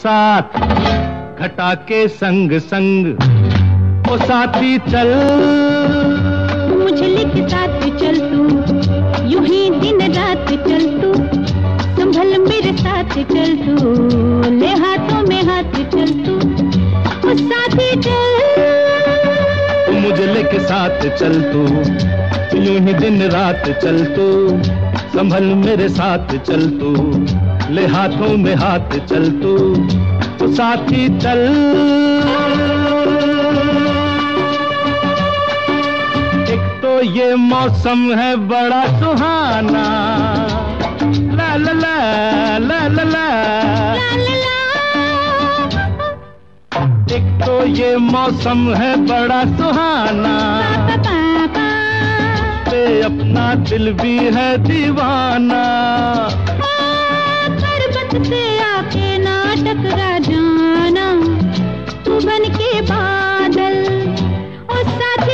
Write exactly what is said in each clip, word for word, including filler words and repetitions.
साथ घटा के संग संग ओ साथी चल, मुझे के साथ चल तू, यूं ही दिन रात चल तू, संभल मेरे साथ चल तू, ले हाथों में हाथ चल तू, ओ साथी चल, मुझे लेके साथ चल तू, यूं ही दिन रात चल तू, संभल मेरे साथ चल तू, ले हाथों में हाथ चल तू, ओ साथी चल। एक तो ये मौसम है बड़ा सुहाना, ला ला ला ला ला ला, एक तो ये मौसम है बड़ा सुहाना, पे अपना दिल भी है दीवाना, पर्वत से आके ना टकरा जाना, तू बन के बादल, ओ साथी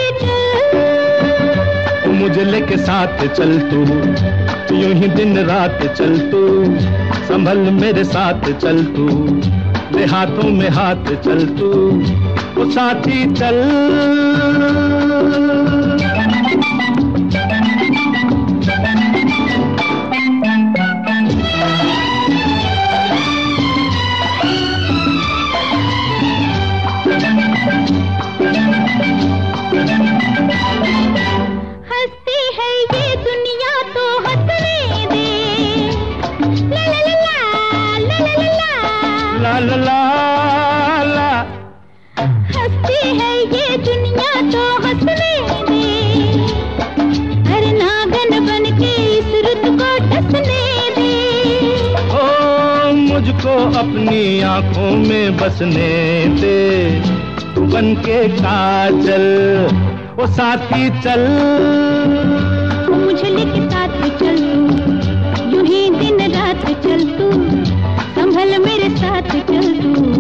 चल, मुझे लेके साथ चल तू, यूं ही दिन रात चल तू, संभल मेरे साथ चल तू, ले हाथों में हाथ चल तू, ओ साथी चल। हंसती है ये दुनिया तो हंसने दे, ला ला ला ला ला ला ला ला ला, हंसती है ये दुनिया तो हंसने दे, हर नागन बन के इस रुत को डसने दे, ओ मुझको अपनी आंखों में बसने दे, तू बन के काजल, ओ साथी चल, मुझे लेके साथ चल तू, यूं ही दिन रात चल तू, संभल मेरे साथ चल तू,